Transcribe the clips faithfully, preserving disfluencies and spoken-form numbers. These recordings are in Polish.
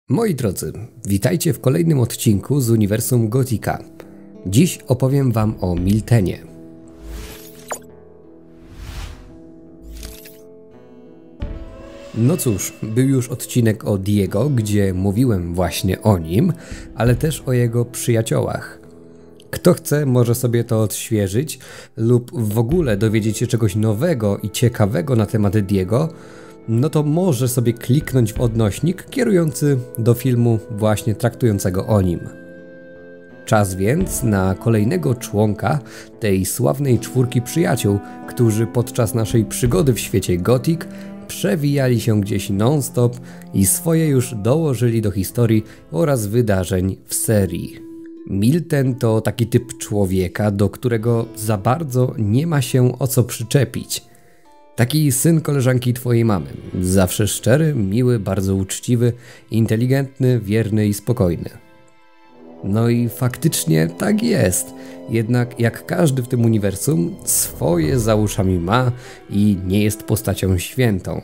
Moi drodzy, witajcie w kolejnym odcinku z uniwersum Gotika. Dziś opowiem wam o Miltenie. No cóż, był już odcinek o Diego, gdzie mówiłem właśnie o nim, ale też o jego przyjaciołach. Kto chce, może sobie to odświeżyć lub w ogóle dowiedzieć się czegoś nowego i ciekawego na temat Diego, no to może sobie kliknąć w odnośnik kierujący do filmu właśnie traktującego o nim. Czas więc na kolejnego członka tej sławnej czwórki przyjaciół, którzy podczas naszej przygody w świecie Gothic przewijali się gdzieś non-stop i swoje już dołożyli do historii oraz wydarzeń w serii. Milten to taki typ człowieka, do którego za bardzo nie ma się o co przyczepić. Taki syn koleżanki twojej mamy. Zawsze szczery, miły, bardzo uczciwy, inteligentny, wierny i spokojny. No i faktycznie tak jest. Jednak jak każdy w tym uniwersum, swoje za uszami ma i nie jest postacią świętą.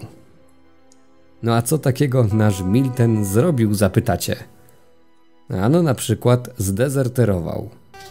No a co takiego nasz Milten zrobił, zapytacie? Ano na przykład zdezerterował.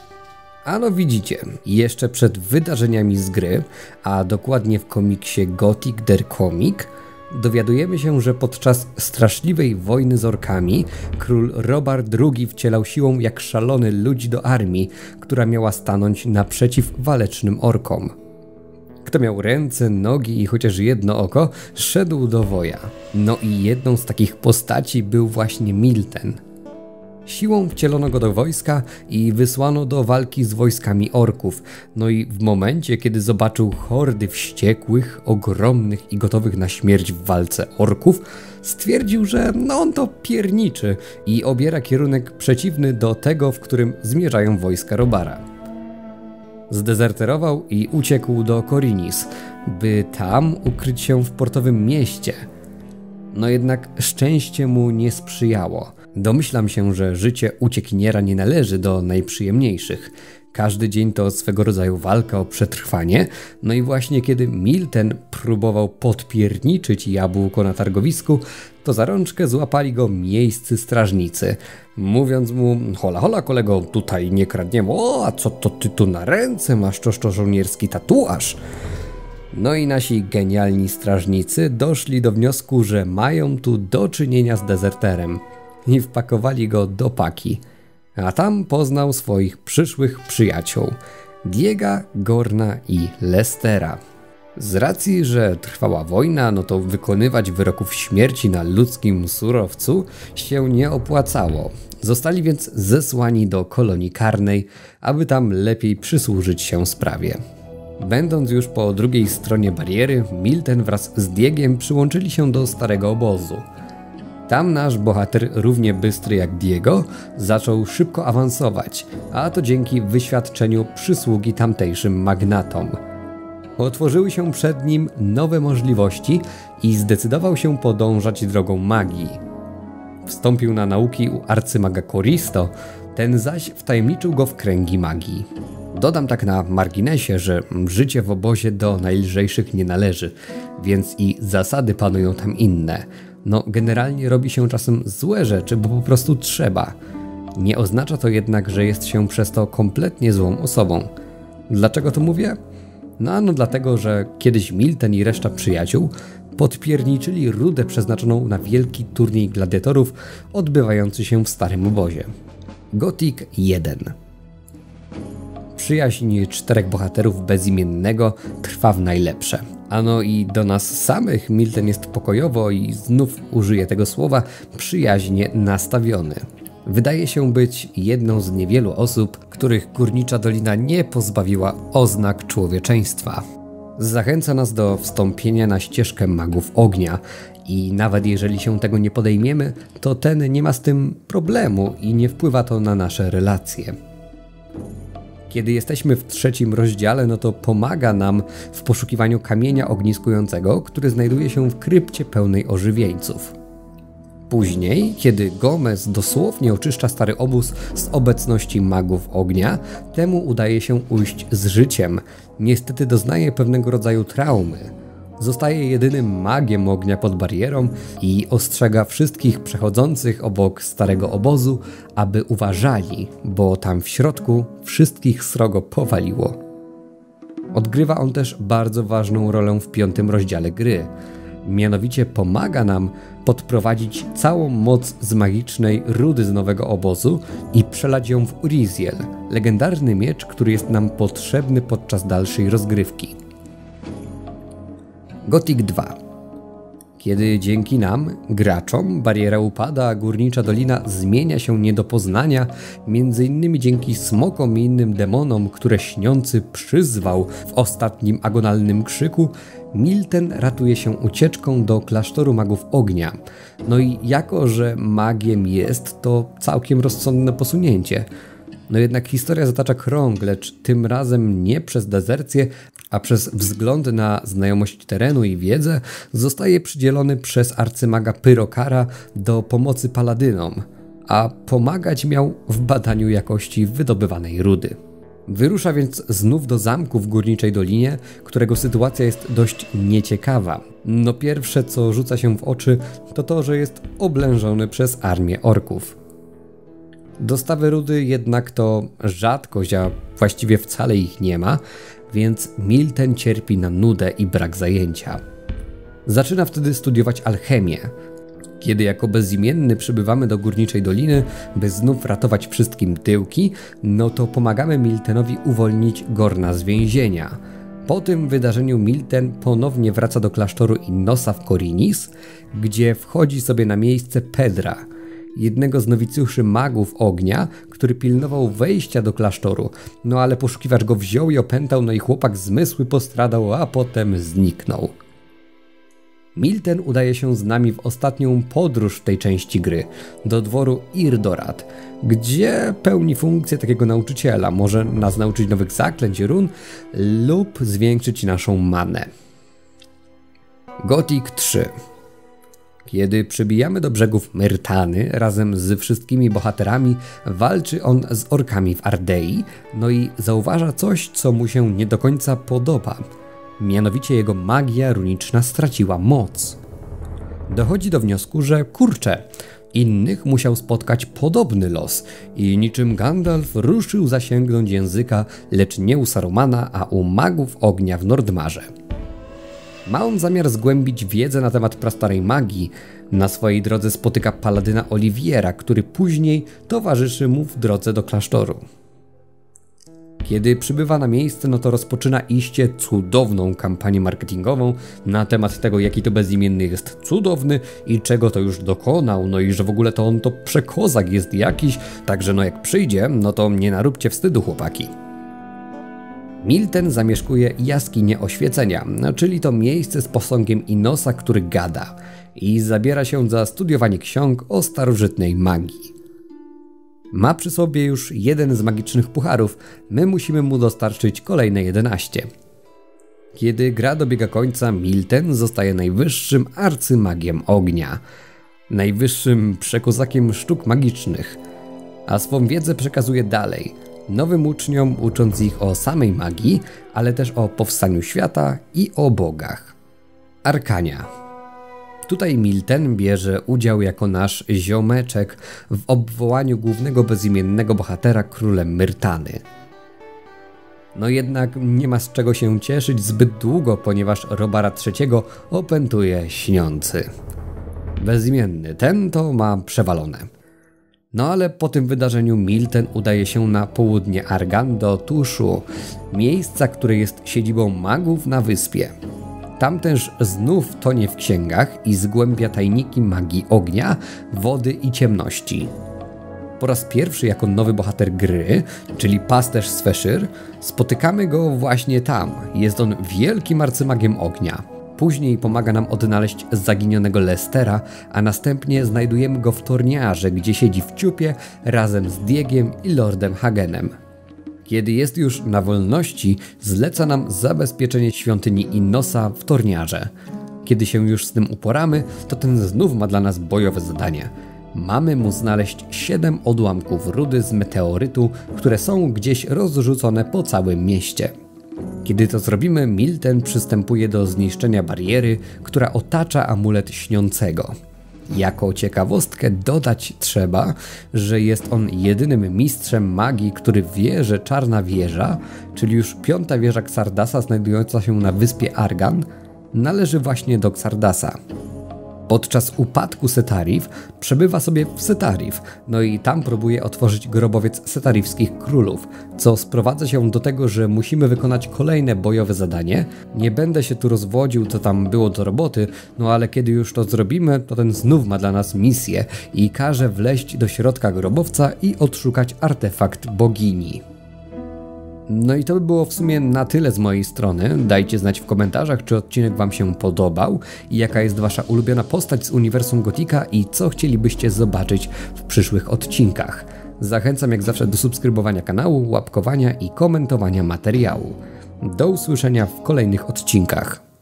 Ano widzicie, jeszcze przed wydarzeniami z gry, a dokładnie w komiksie Gothic der Comic, dowiadujemy się, że podczas straszliwej wojny z orkami król Robert drugi wcielał siłą jak szalony ludzi do armii, która miała stanąć naprzeciw walecznym orkom. Kto miał ręce, nogi i chociaż jedno oko, szedł do woja. No i jedną z takich postaci był właśnie Milten. Siłą wcielono go do wojska i wysłano do walki z wojskami orków. No i w momencie, kiedy zobaczył hordy wściekłych, ogromnych i gotowych na śmierć w walce orków, stwierdził, że no on to pierniczy i obiera kierunek przeciwny do tego, w którym zmierzają wojska Robara. Zdezerterował i uciekł do Khorinis, by tam ukryć się w portowym mieście. No jednak szczęście mu nie sprzyjało. Domyślam się, że życie uciekiniera nie należy do najprzyjemniejszych. Każdy dzień to swego rodzaju walka o przetrwanie. No i właśnie kiedy Milten próbował podpierniczyć jabłko na targowisku, to za rączkę złapali go miejscy strażnicy, mówiąc mu: hola hola kolego, tutaj nie kradniemy, o a co to ty tu na ręce masz, toż to żołnierski tatuaż. No i nasi genialni strażnicy doszli do wniosku, że mają tu do czynienia z dezerterem i wpakowali go do paki, a tam poznał swoich przyszłych przyjaciół Diega, Gorna i Lestera. Z racji, że trwała wojna, no to wykonywać wyroków śmierci na ludzkim surowcu się nie opłacało. Zostali więc zesłani do kolonii karnej, aby tam lepiej przysłużyć się sprawie. Będąc już po drugiej stronie bariery, Milten wraz z Diegiem przyłączyli się do starego obozu. Tam nasz bohater, równie bystry jak Diego, zaczął szybko awansować, a to dzięki wyświadczeniu przysługi tamtejszym magnatom. Otworzyły się przed nim nowe możliwości i zdecydował się podążać drogą magii. Wstąpił na nauki u arcymaga Koristo, ten zaś wtajemniczył go w kręgi magii. Dodam tak na marginesie, że życie w obozie do najlżejszych nie należy, więc i zasady panują tam inne. No generalnie robi się czasem złe rzeczy, bo po prostu trzeba. Nie oznacza to jednak, że jest się przez to kompletnie złą osobą. Dlaczego to mówię? No ano dlatego, że kiedyś Milten i reszta przyjaciół podpierniczyli rudę przeznaczoną na wielki turniej gladiatorów odbywający się w starym obozie. Gothic jeden. Przyjaźń czterech bohaterów bezimiennego trwa w najlepsze. Ano i do nas samych Milten jest pokojowo i znów użyję tego słowa przyjaźnie nastawiony. Wydaje się być jedną z niewielu osób, których Górnicza Dolina nie pozbawiła oznak człowieczeństwa. Zachęca nas do wstąpienia na ścieżkę magów ognia i nawet jeżeli się tego nie podejmiemy, to ten nie ma z tym problemu i nie wpływa to na nasze relacje. Kiedy jesteśmy w trzecim rozdziale, no to pomaga nam w poszukiwaniu kamienia ogniskującego, który znajduje się w krypcie pełnej ożywieńców. Później, kiedy Gomez dosłownie oczyszcza stary obóz z obecności magów ognia, temu udaje się ujść z życiem. Niestety doznaje pewnego rodzaju traumy. Zostaje jedynym magiem ognia pod barierą i ostrzega wszystkich przechodzących obok starego obozu, aby uważali, bo tam w środku wszystkich srogo powaliło. Odgrywa on też bardzo ważną rolę w piątym rozdziale gry. Mianowicie pomaga nam podprowadzić całą moc z magicznej rudy z nowego obozu i przelać ją w Uriziel, legendarny miecz, który jest nam potrzebny podczas dalszej rozgrywki. Gothic dwa. Kiedy dzięki nam, graczom, bariera upada, a górnicza dolina zmienia się nie do poznania, między innymi dzięki smokom i innym demonom, które śniący przyzwał w ostatnim agonalnym krzyku, Milten ratuje się ucieczką do klasztoru magów ognia. No i jako, że magiem jest, to całkiem rozsądne posunięcie. No jednak historia zatacza krąg, lecz tym razem nie przez dezercję, a przez wzgląd na znajomość terenu i wiedzę zostaje przydzielony przez arcymaga Pyrokara do pomocy paladynom, a pomagać miał w badaniu jakości wydobywanej rudy. Wyrusza więc znów do zamku w Górniczej Dolinie, którego sytuacja jest dość nieciekawa. No pierwsze co rzuca się w oczy to to, że jest oblężony przez armię orków. Dostawy rudy jednak to rzadkość, a właściwie wcale ich nie ma, więc Milten cierpi na nudę i brak zajęcia. Zaczyna wtedy studiować alchemię. Kiedy jako bezimienny przybywamy do Górniczej Doliny, by znów ratować wszystkim tyłki, no to pomagamy Miltenowi uwolnić Gorna z więzienia. Po tym wydarzeniu Milten ponownie wraca do klasztoru Innosa w Korinis, gdzie wchodzi sobie na miejsce Pedra, jednego z nowicjuszy magów ognia, który pilnował wejścia do klasztoru. No ale poszukiwacz go wziął i opętał, no i chłopak zmysły postradał, a potem zniknął. Milten udaje się z nami w ostatnią podróż w tej części gry, do dworu Irdorat, gdzie pełni funkcję takiego nauczyciela. Może nas nauczyć nowych zaklęć, run lub zwiększyć naszą manę. Gothic trzy. Kiedy przybijamy do brzegów Myrtany razem z wszystkimi bohaterami, walczy on z orkami w Ardei, no i zauważa coś, co mu się nie do końca podoba. Mianowicie jego magia runiczna straciła moc. Dochodzi do wniosku, że kurczę, innych musiał spotkać podobny los i niczym Gandalf ruszył zasięgnąć języka, lecz nie u Sarumana, a u magów ognia w Nordmarze. Ma on zamiar zgłębić wiedzę na temat prastarej magii. Na swojej drodze spotyka paladyna Oliwiera, który później towarzyszy mu w drodze do klasztoru. Kiedy przybywa na miejsce, no to rozpoczyna iście cudowną kampanię marketingową na temat tego, jaki to bezimienny jest cudowny i czego to już dokonał, no i że w ogóle to on to przekozak jest jakiś, także no jak przyjdzie, no to nie naróbcie wstydu, chłopaki. Milten zamieszkuje jaskinię oświecenia, czyli to miejsce z posągiem Innosa, który gada i zabiera się za studiowanie ksiąg o starożytnej magii. Ma przy sobie już jeden z magicznych pucharów, my musimy mu dostarczyć kolejne jedenaście. Kiedy gra dobiega końca, Milten zostaje najwyższym arcymagiem ognia, najwyższym przekozakiem sztuk magicznych, a swą wiedzę przekazuje dalej, nowym uczniom, ucząc ich o samej magii, ale też o powstaniu świata i o bogach. Arkania. Tutaj Milten bierze udział jako nasz ziomeczek w obwołaniu głównego bezimiennego bohatera królem Myrtany. No jednak nie ma z czego się cieszyć zbyt długo, ponieważ Robara trzeciego opętuje śniący. Bezimienny ten to ma przewalone. No ale po tym wydarzeniu Milten udaje się na południe Argan do Tuszu, miejsca, które jest siedzibą magów na wyspie. Tam też znów tonie w księgach i zgłębia tajniki magii ognia, wody i ciemności. Po raz pierwszy jako nowy bohater gry, czyli pasterz Sveshir, spotykamy go właśnie tam. Jest on wielkim arcymagiem ognia. Później pomaga nam odnaleźć zaginionego Lestera, a następnie znajdujemy go w Torniarze, gdzie siedzi w ciupie razem z Diegiem i Lordem Hagenem. Kiedy jest już na wolności, zleca nam zabezpieczenie świątyni Innosa w Torniarze. Kiedy się już z tym uporamy, to ten znów ma dla nas bojowe zadanie. Mamy mu znaleźć siedem odłamków rudy z meteorytu, które są gdzieś rozrzucone po całym mieście. Kiedy to zrobimy, Milten przystępuje do zniszczenia bariery, która otacza amulet śniącego. Jako ciekawostkę dodać trzeba, że jest on jedynym mistrzem magii, który wie, że czarna wieża, czyli już piąta wieża Xardasa znajdująca się na wyspie Argan, należy właśnie do Xardasa. Podczas upadku Setarif przebywa sobie w Setarif, no i tam próbuje otworzyć grobowiec setarifskich królów, co sprowadza się do tego, że musimy wykonać kolejne bojowe zadanie. Nie będę się tu rozwodził, co tam było do roboty, no ale kiedy już to zrobimy, to ten znów ma dla nas misję i każe wleźć do środka grobowca i odszukać artefakt bogini. No i to by było w sumie na tyle z mojej strony. Dajcie znać w komentarzach, czy odcinek wam się podobał i jaka jest wasza ulubiona postać z uniwersum Gotika i co chcielibyście zobaczyć w przyszłych odcinkach. Zachęcam jak zawsze do subskrybowania kanału, łapkowania i komentowania materiału. Do usłyszenia w kolejnych odcinkach.